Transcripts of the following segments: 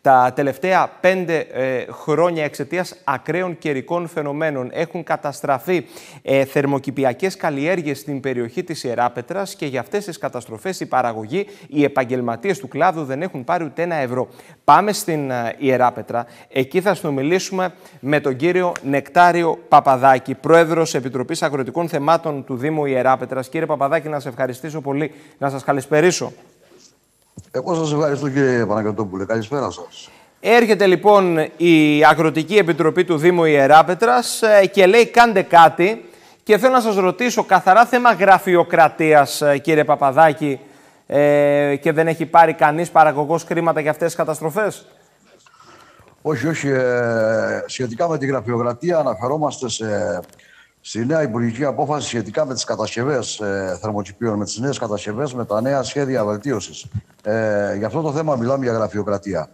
Τα τελευταία 5 χρόνια εξαιτίας ακραίων καιρικών φαινομένων έχουν καταστραφεί θερμοκηπιακές καλλιέργειες στην περιοχή της Ιεράπετρας και για αυτές τις καταστροφές οι παραγωγοί, οι επαγγελματίες του κλάδου δεν έχουν πάρει ούτε ένα ευρώ. Πάμε στην Ιεράπετρα. Εκεί θα συνομιλήσουμε με τον κύριο Νεκτάριο Παπαδάκη, πρόεδρος Επιτροπής Αγροτικών Θεμάτων του Δήμου Ιεράπετρας. Κύριε Παπαδάκη, να σας ευχαριστήσω πολύ, να σας καλησπερίσω. Εγώ σας ευχαριστώ, κύριε Παναγιωτόπουλε. Καλησπέρα σας. Έρχεται λοιπόν η Αγροτική Επιτροπή του Δήμου Ιεράπετρας και λέει κάντε κάτι, και θέλω να σας ρωτήσω καθαρά θέμα γραφειοκρατίας, κύριε Παπαδάκη, και δεν έχει πάρει κανείς παραγωγός χρήματα για αυτές τις καταστροφές? Όχι. Σχετικά με τη γραφειοκρατία αναφερόμαστε στη νέα υπουργική απόφαση σχετικά με τις κατασκευές θερμοκηπίων, με τις νέες κατασκευές, με τα νέα σχέδια βελτίωσης. Για αυτό το θέμα μιλάμε για γραφειοκρατία.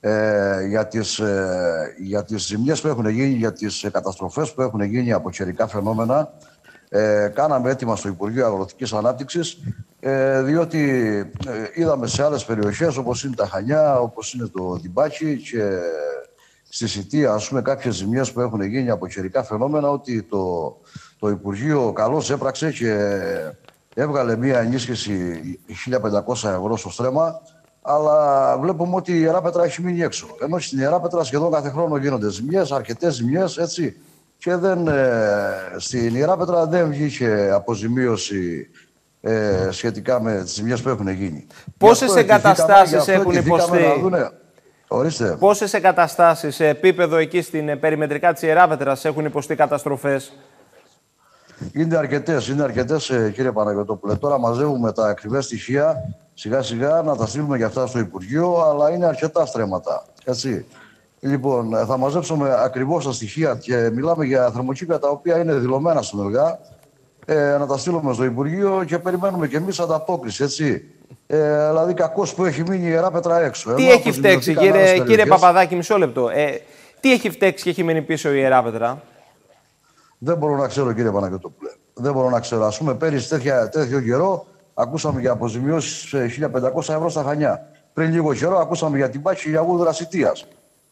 Για τις ζημιές που έχουν γίνει, για τις καταστροφές που έχουν γίνει από καιρικά φαινόμενα, κάναμε έτοιμα στο Υπουργείο Αγροτικής Ανάπτυξης, διότι είδαμε σε άλλες περιοχές όπως είναι τα Χανιά, όπως είναι το Διμπάκι και στη Σιτία, ας πούμε, κάποιες ζημιές που έχουν γίνει από καιρικά φαινόμενα, ότι το Υπουργείο καλώς έπραξε και έβγαλε μία ενίσχυση 1.500 ευρώ στο στρέμμα, αλλά βλέπουμε ότι η Ιεράπετρα έχει μείνει έξω. Ενώ στην Ιεράπετρα σχεδόν κάθε χρόνο γίνονται ζημιές, αρκετές ζημιές, έτσι, και στην Ιεράπετρα δεν βγήκε αποζημίωση σχετικά με τις ζημιές που έχουν γίνει. Πόσες εγκαταστάσεις έχουν υποστεί? Ορίστε. Πόσες εγκαταστάσεις σε επίπεδο εκεί στην περιμετρικά της Ιεράπετρας έχουν υποστεί καταστροφές? Είναι αρκετές, κύριε Παναγιωτόπουλε. Τώρα μαζεύουμε τα ακριβές στοιχεία, σιγά σιγά να τα στείλουμε για αυτά στο Υπουργείο, αλλά είναι αρκετά στρέμματα. Έτσι. Λοιπόν, θα μαζέψουμε ακριβώς τα στοιχεία και μιλάμε για θερμοκήπια τα οποία είναι δηλωμένα στον ΕΛΓΑ, να τα στείλουμε στο Υπουργείο και περιμένουμε κι εμείς ανταπόκριση, έτσι. Δηλαδή, κακώς που έχει μείνει η Ιεράπετρα έξω. Τι έχει φταίξει, κύριε Παπαδάκη, μισό λεπτό. Τι έχει φταίξει και έχει μείνει πίσω η Ιεράπετρα? Δεν μπορώ να ξέρω, κύριε Παναγιωτόπουλε. Δεν μπορώ να ξέρω. Ας πούμε, πέρυσι τέτοιο καιρό ακούσαμε για αποζημιώσεις 1.500 ευρώ στα Χανιά. Πριν λίγο καιρό ακούσαμε για την Πάκη και για Γούδρα Σιτίας.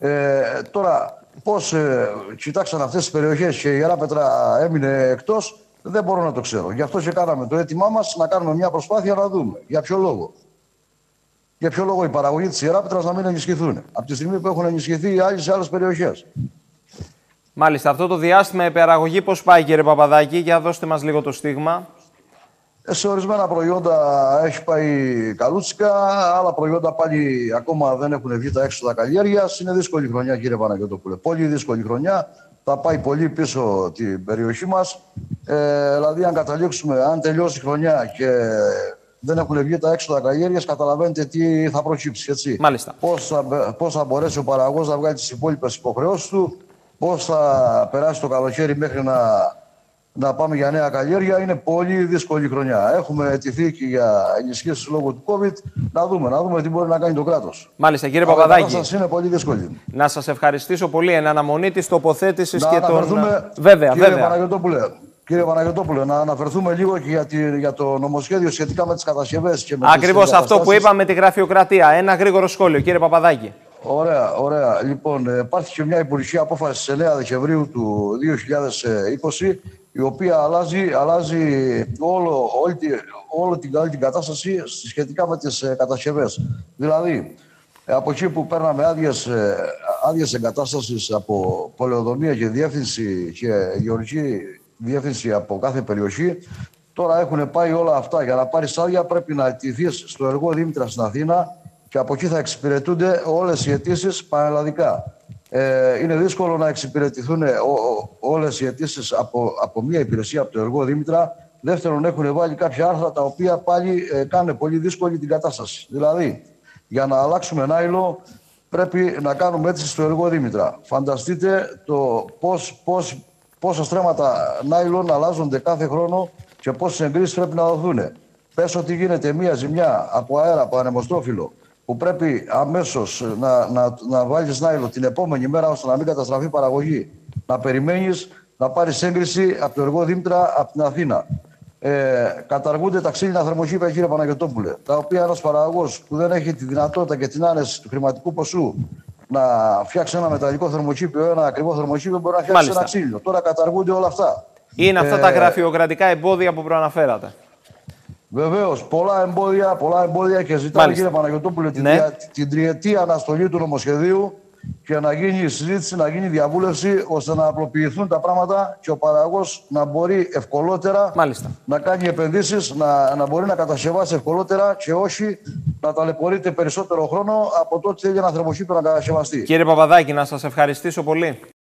Τώρα, πώς κοιτάξαν αυτές τις περιοχές και η Ιεράπετρα έμεινε εκτός, δεν μπορώ να το ξέρω. Γι' αυτό και κάναμε το αίτημά μας να κάνουμε μια προσπάθεια να δούμε. Για ποιο λόγο? Για ποιο λόγο η παραγωγή της Ιεράπετρας να μην ενισχυθούν, από τη στιγμή που έχουν ενισχυθεί οι άλλοι σε άλλες περιοχές. Μάλιστα. Αυτό το διάστημα η παραγωγή πώς πάει, κύριε Παπαδάκη? Για δώστε μας λίγο το στίγμα. Σε ορισμένα προϊόντα έχει πάει καλούτσικα, άλλα προϊόντα πάλι ακόμα δεν έχουν βγει τα έξοδα καλλιέργειας. Είναι δύσκολη χρονιά, κύριε Παναγιωτόπουλε. Πολύ δύσκολη χρονιά. Θα πάει πολύ πίσω την περιοχή μας. Δηλαδή, αν τελειώσει η χρονιά και δεν έχουν βγει τα έξοδα καλλιέργειας, καταλαβαίνετε τι θα προκύψει. Έτσι. Μάλιστα. Πώς θα μπορέσει ο παραγωγός να βγάλει τις υπόλοιπες υποχρεώσεις του, πώς θα περάσει το καλοκαίρι μέχρι να πάμε για νέα καλλιέργεια. Είναι πολύ δύσκολη χρονιά. Έχουμε αιτηθεί και για ενισχύσεις λόγω του COVID. Να δούμε τι μπορεί να κάνει το κράτος. Μάλιστα, κύριε Παπαδάκη. Η είναι πολύ δύσκολη. Να σας ευχαριστήσω πολύ. Εν αναμονή της τοποθέτησης και των. Βέβαια. Κύριε Παναγιωτόπουλε, να αναφερθούμε λίγο και για το νομοσχέδιο σχετικά με τις κατασκευές. Ακριβώς αυτό που είπαμε, τη γραφειοκρατία. Ένα γρήγορο σχόλιο, κύριε Παπαδάκη. Ωραία. Λοιπόν, υπάρχει και μια υπουργική απόφαση στις 9 Δεκεμβρίου του 2020, η οποία αλλάζει όλη την κατάσταση σχετικά με τις κατασκευές. Δηλαδή, από εκεί που παίρναμε άδειες εγκατάστασης από πολεοδομία και διεύθυνση και γεωργική διεύθυνση από κάθε περιοχή, τώρα έχουν πάει όλα αυτά. Για να πάρεις άδεια πρέπει να αιτηθείς στο Εργό Δήμητρα στην Αθήνα και από εκεί θα εξυπηρετούνται όλες οι αιτήσεις πανελλαδικά. Είναι δύσκολο να εξυπηρετηθούν όλες οι αιτήσεις από μια υπηρεσία, από το Εργό Δήμητρα. Δεύτερον, έχουν βάλει κάποια άρθρα τα οποία πάλι κάνουν πολύ δύσκολη την κατάσταση. Δηλαδή, για να αλλάξουμε νάιλο πρέπει να κάνουμε αίτηση στο Εργό Δήμητρα. Φανταστείτε πόσα στρέμματα νάιλον αλλάζονται κάθε χρόνο και πόσες εγκρίσεις πρέπει να δοθούν. Πες ότι γίνεται μια ζημιά από αέρα, από ανεμοστρόφυλλο, που πρέπει αμέσως να βάλεις νάιλο την επόμενη μέρα ώστε να μην καταστραφεί η παραγωγή. Να περιμένεις να πάρεις έγκριση από το Εργό Δήμητρα από την Αθήνα. Καταργούνται τα ξύλινα θερμοκήπια, κύριε Παναγιωτόπουλε, τα οποία ένας παραγωγός που δεν έχει τη δυνατότητα και την άνεση του χρηματικού ποσού να φτιάξει ένα μεταλλικό θερμοκήπιο, ένα ακριβό θερμοκήπιο, μπορεί να φτιάξει ένα ξύλινο. Τώρα καταργούνται όλα αυτά. Είναι αυτά τα γραφειοκρατικά εμπόδια που προαναφέρατε. Βεβαίως, πολλά εμπόδια και ζητάμε, κύριε Παναγιωτόπουλε, την τριετή αναστολή του νομοσχεδίου και να γίνει η συζήτηση, να γίνει η διαβούλευση, ώστε να απλοποιηθούν τα πράγματα και ο παραγωγός να μπορεί ευκολότερα να κάνει επενδύσεις, να μπορεί να κατασκευάσει ευκολότερα και όχι να ταλαιπωρείται περισσότερο χρόνο από τότε για ένα θερμοκήπιο να κατασκευαστεί. Κύριε Παπαδάκη, να σας ευχαριστήσω πολύ.